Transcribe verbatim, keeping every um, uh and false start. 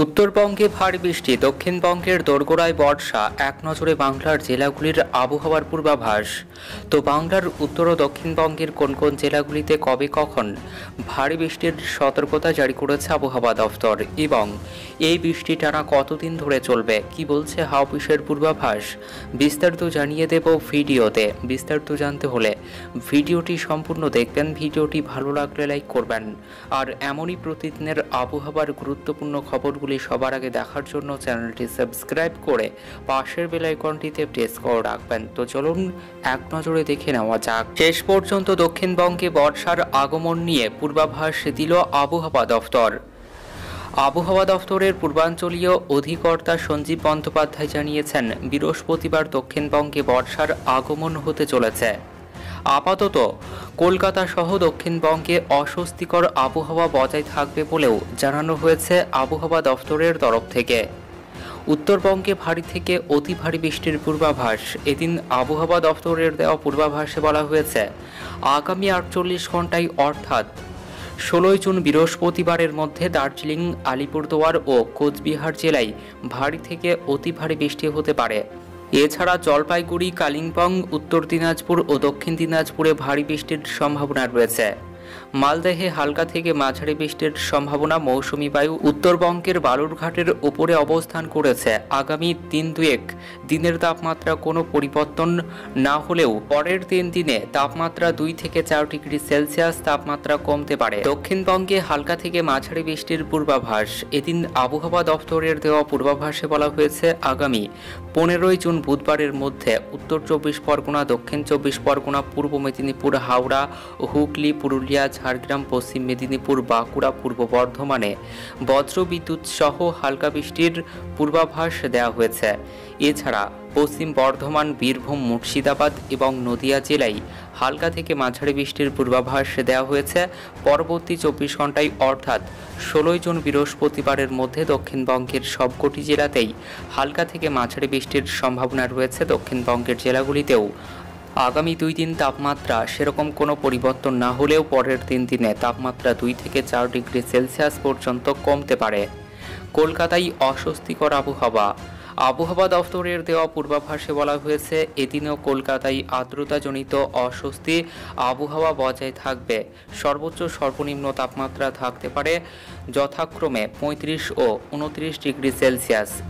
উত্তরবঙ্গে ভারী বৃষ্টি, দক্ষিণবঙ্গের দোরগোড়ায় বর্ষা। এক নজরে বাংলার জেলাগুলির আবহাওয়ার পূর্বাভাস। তো বাংলার উত্তর ও দক্ষিণবঙ্গের কোন কোন জেলাগুলিতে কবে কখন ভারী বৃষ্টির সতর্কতা জারি করেছে আবহাওয়া দফতর, এবং এই বৃষ্টি টানা কতদিন ধরে চলবে, কি বলছে হাওয়া অফিসের পূর্বাভাস, বিস্তারিত জানিয়ে দেব ভিডিওতে। বিস্তারিত জানতে হলে ভিডিওটি সম্পূর্ণ দেখবেন। ভিডিওটি ভালো লাগলে লাইক করবেন, আর এমনই প্রতিদিনের আবহাওয়ার গুরুত্বপূর্ণ খবরগুলি সবার আগে দেখার জন্য চ্যানেলটি সাবস্ক্রাইব করে পাশের বেল আইকনটিতে প্রেস করে রাখবেন। তো চলুন এক নজরে দেখে নেওয়া যাক। শেষ পর্যন্ত দক্ষিণবঙ্গে বর্ষার আগমন নিয়ে পূর্বাভাস দিল আবহাওয়া দফতর। আবহাওয়া দফতরের পূর্বাঞ্চলীয় অধিকর্তা সঞ্জীব বন্দ্যোপাধ্যায় জানিয়েছেন, বৃহস্পতিবার দক্ষিণবঙ্গে বর্ষার আগমন হতে চলেছে। আপাতত কলকাতা সহ দক্ষিণবঙ্গে অস্বস্তিকর আবহাওয়া বজায় থাকবে বলেও জানানো হয়েছে আবহাওয়া দফতরের তরফ থেকে। উত্তরবঙ্গে ভারী থেকে অতি ভারী বৃষ্টির পূর্বাভাস। এদিন আবহাওয়া দফতরের দেওয়া পূর্বাভাসে বলা হয়েছে, আগামী আটচল্লিশ ঘন্টায় অর্থাৎ ষোলোই জুন বৃহস্পতিবারের মধ্যে দার্জিলিং, আলিপুরদুয়ার ও কোচবিহার জেলায় ভারী থেকে অতি ভারী বৃষ্টি হতে পারে। এছাড়া জলপাইগুড়ি, কালিম্পং, উত্তর দিনাজপুর ও দক্ষিণ দিনাজপুরে ভারী বৃষ্টির সম্ভাবনা রয়েছে। মালদহে হালকা থেকে মাঝারি বৃষ্টির সম্ভাবনা। মৌসুমী বায়ু উত্তরবঙ্গের বালুরঘাটের উপরে অবস্থান করেছে। আগামী দিন দুয়েক দিনের তাপমাত্রা কোনো পরিবর্তন না হলেও পরের তিন দিনে তাপমাত্রা দুই থেকে চার ডিগ্রি সেলসিয়াস তাপমাত্রা কমতে পারে। দক্ষিণবঙ্গে হালকা থেকে মাঝারি বৃষ্টির পূর্বাভাস। এদিন আবহাওয়া দফতরের দেওয়া পূর্বাভাসে বলা হয়েছে, আগামী পনেরোই জুন বুধবারের মধ্যে উত্তর চব্বিশ পরগনা, দক্ষিণ চব্বিশ পরগনা, পূর্ব মেদিনীপুর, হাওড়া, হুগলি, পুরুলিয়া, ঝাড়গ্রাম, পশ্চিম মেদিনীপুর, বাঁকুড়া, পূর্ব বর্ধমানে বজ্রবিদ্যুৎ সহ হালকা বৃষ্টির পূর্বাভাস দেওয়া হয়েছে। এছাড়া পশ্চিম বর্ধমান, বীরভূম, মুর্শিদাবাদ এবং নদিয়া জেলায় হালকা থেকে মাঝারি বৃষ্টির পূর্বাভাস দেওয়া হয়েছে। পরবর্তী চব্বিশ ঘন্টায় অর্থাৎ ষোলোই জুন বৃহস্পতিবারের মধ্যে দক্ষিণবঙ্গের সবকটি জেলাতেই হালকা থেকে মাঝারি বৃষ্টির সম্ভাবনা রয়েছে। দক্ষিণবঙ্গের জেলাগুলিতেও আগামী দুই দিন তাপমাত্রা সেরকম কোনো পরিবর্তন না হলেও পরের তিন দিনে তাপমাত্রা দুই থেকে চার ডিগ্রি সেলসিয়াস পর্যন্ত কমতে পারে। কলকাতায় অস্বস্তিকর আবহাওয়া। আবহাওয়া দফতরের দেওয়া পূর্বাভাসে বলা হয়েছে, এদিনও কলকাতায় আর্দ্রতাজনিত অস্বস্তি আবহাওয়া বজায় থাকবে। সর্বোচ্চ সর্বনিম্ন তাপমাত্রা থাকতে পারে যথাক্রমে পঁয়ত্রিশ ও উনত্রিশ ডিগ্রি সেলসিয়াস।